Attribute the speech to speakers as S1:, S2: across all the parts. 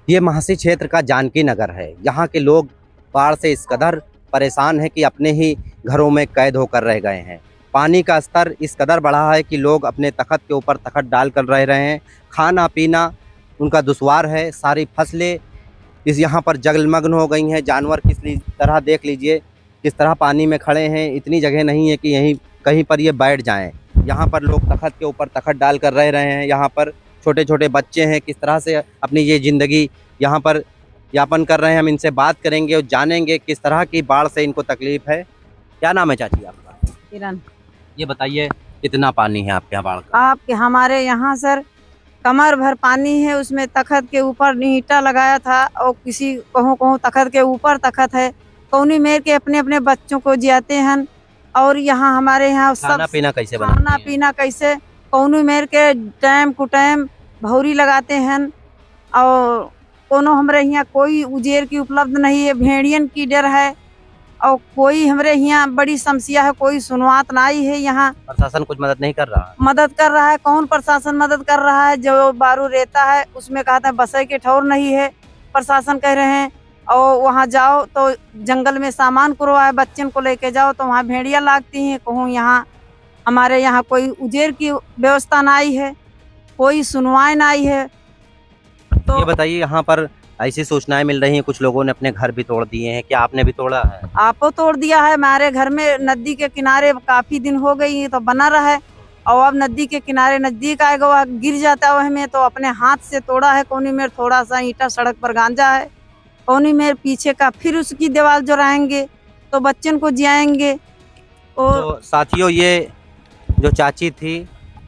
S1: ये महासी क्षेत्र का जानकी नगर है। यहाँ के लोग बाढ़ से इस कदर परेशान हैं कि अपने ही घरों में कैद होकर रह गए हैं। पानी का स्तर इस कदर बढ़ा है कि लोग अपने तख्त के ऊपर तख्त डाल कर रह रहे हैं। खाना पीना उनका दुश्वार है। सारी फसलें इस यहाँ पर जलमग्न हो गई हैं। जानवर किस तरह देख लीजिए किस तरह पानी में खड़े हैं। इतनी जगह नहीं है कि यहीं कहीं पर ये बैठ जाएं। यहाँ पर लोग तख्त के ऊपर तख्त डाल कर रह रहे हैं। यहाँ पर छोटे छोटे बच्चे हैं, किस तरह से अपनी ये ज़िंदगी यहाँ पर यापन कर रहे हैं। हम इनसे बात करेंगे और जानेंगे किस तरह की बाढ़ से इनको तकलीफ़ है। क्या नाम है चाची आपका?
S2: किरण।
S1: ये बताइए कितना पानी है आपके यहाँ बाढ़ का?
S2: आपके हमारे यहाँ सर कमर भर पानी है। उसमें तख्त के ऊपर ईंटा लगाया था और किसी कहूँ तख्त के ऊपर तख्त है। कौनी मेर के अपने अपने बच्चों को जियाते हैं। और यहाँ हमारे यहाँ
S1: खाना पीना कैसे बनाते
S2: खाना
S1: हैं?
S2: पीना कैसे कौनी मेर के टाइम कु टाइम भौरी लगाते हैं। और कोनो हमारे यहाँ कोई उजेर की उपलब्ध नहीं है। भेड़ियन की डर है और कोई हमारे यहाँ बड़ी समस्या है। कोई सुनवात नहीं है। यहाँ
S1: प्रशासन कुछ मदद नहीं कर रहा?
S2: मदद कर रहा है। कौन प्रशासन मदद कर रहा है? जो बारू रहता है उसमें कहते हैं बसे के ठौर नहीं है। प्रशासन कह रहे हैं और वहाँ जाओ तो जंगल में सामान कुरवाए बच्चन को लेके जाओ तो वहाँ भेड़िया लागती हैं। कहूँ यहाँ हमारे यहाँ कोई उजेर की व्यवस्था नहीं है, कोई सुनवाई नहीं है। तो
S1: ये बताइए यहाँ पर ऐसी सूचनाएं मिल रही हैं कुछ लोगों ने अपने घर भी तोड़ दिए हैं। क्या आपने भी तोड़ा है?
S2: आपो तोड़ दिया है। हमारे घर में नदी के किनारे काफी दिन हो गई है तो बना रहा है। और अब नदी के किनारे नजदीक आएगा वह गिर जाता है। वह में तो अपने हाथ से तोड़ा है। कोनी में थोड़ा सा ईंटा सड़क पर गांजा है। कोनी में पीछे का फिर उसकी दीवार जोड़ाएंगे तो बच्चन को जियाएंगे। और
S1: तो साथियों ये जो चाची थी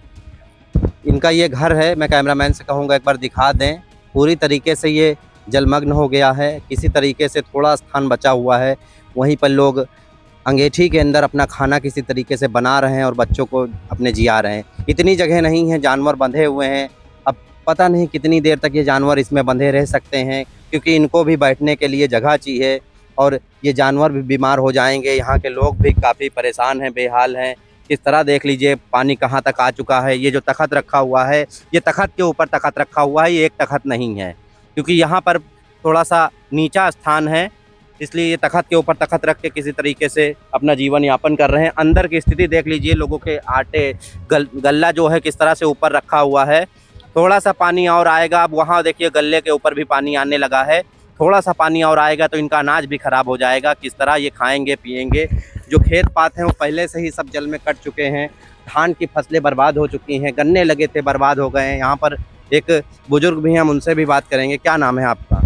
S1: इनका ये घर है। मैं कैमरामैन से कहूँगा एक बार दिखा दें। पूरी तरीके से ये जलमग्न हो गया है। किसी तरीके से थोड़ा स्थान बचा हुआ है, वहीं पर लोग अंगीठी के अंदर अपना खाना किसी तरीके से बना रहे हैं और बच्चों को अपने जिया रहे हैं। इतनी जगह नहीं है, जानवर बंधे हुए हैं। अब पता नहीं कितनी देर तक ये जानवर इसमें बंधे रह सकते हैं, क्योंकि इनको भी बैठने के लिए जगह चाहिए और ये जानवर भी बीमार हो जाएंगे। यहाँ के लोग भी काफ़ी परेशान हैं, बेहाल हैं। इस तरह देख लीजिए पानी कहाँ तक आ चुका है। ये जो तख्त रखा हुआ है, ये तख्त के ऊपर तख्त रखा हुआ है, ये एक तख्त नहीं है, क्योंकि यहाँ पर थोड़ा सा नीचा स्थान है, इसलिए ये तख्त के ऊपर तख्त रख के किसी तरीके से अपना जीवन यापन कर रहे हैं। अंदर की स्थिति देख लीजिए। लोगों के आटे गल्ला जो है किस तरह से ऊपर रखा हुआ है। थोड़ा सा पानी और आएगा। अब वहाँ देखिए गल्ले के ऊपर भी पानी आने लगा है। थोड़ा सा पानी और आएगा तो इनका अनाज भी ख़राब हो जाएगा। किस तरह ये खाएंगे पिएंगे? जो खेत पात हैं वो पहले से ही सब जल में कट चुके हैं। धान की फसलें बर्बाद हो चुकी हैं। गन्ने लगे थे बर्बाद हो गए हैं। यहाँ पर एक बुजुर्ग भी हैं, हम उनसे भी बात करेंगे। क्या नाम है आपका?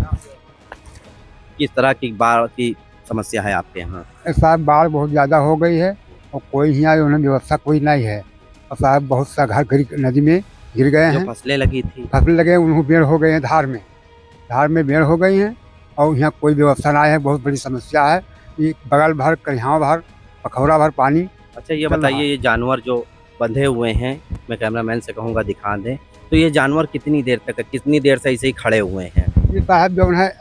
S1: किस तरह की बाढ़ की समस्या है आपके यहाँ?
S3: साहब बाढ़ बहुत ज़्यादा हो गई है और कोई यहाँ उन्हें व्यवस्था कोई नहीं है। और साहब बहुत सा घर नदी में गिर गए हैं।
S1: फसलें लगी थी,
S3: फसल लगे उन्हें बेड़ हो गए हैं। धार में बेड़ हो गई हैं और यहाँ कोई व्यवस्था नहीं है। बहुत बड़ी समस्या है। ये बगल भर कहियाँ भर पखौरा भर पानी।
S1: अच्छा ये बताइए, ये जानवर जो बंधे हुए हैं, मैं कैमरामैन से कहूँगा दिखा दें, तो ये जानवर कितनी देर तक, कितनी देर से ऐसे ही खड़े हुए हैं?
S3: ये साहब जो है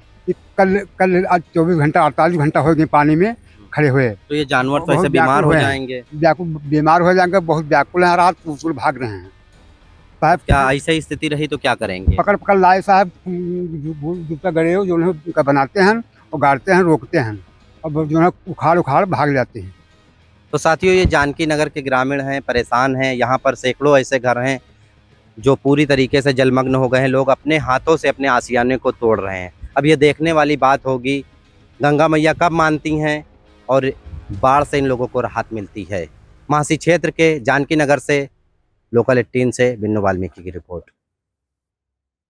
S3: कल आज 24 घंटा 48 घंटा हो गए पानी में खड़े हुए।
S1: तो ये जानवर तो ऐसे बीमार हो जाएंगे।
S3: बीमार हो जाएंगे। बहुत व्याकुल है। रात उसूल भाग रहे हैं साहब।
S1: क्या ऐसी स्थिति रही तो क्या करेंगे?
S3: पकड़ लाए साहब। जूता गड़े हो जो है बनाते हैं और गाड़ते हैं, रोकते हैं और जो है उखाड़ भाग जाते हैं।
S1: तो साथियों ये जानकी नगर के ग्रामीण हैं, परेशान हैं। यहाँ पर सैकड़ों ऐसे घर हैं जो पूरी तरीके से जलमग्न हो गए हैं। लोग अपने हाथों से अपने आशियाने को तोड़ रहे हैं। अब ये देखने वाली बात होगी गंगा मैया कब मानती हैं और बाढ़ से इन लोगों को राहत मिलती है। महासी क्षेत्र के जानकी नगर से लोकल 18 से बिन्नू वाल्मीकि की रिपोर्ट।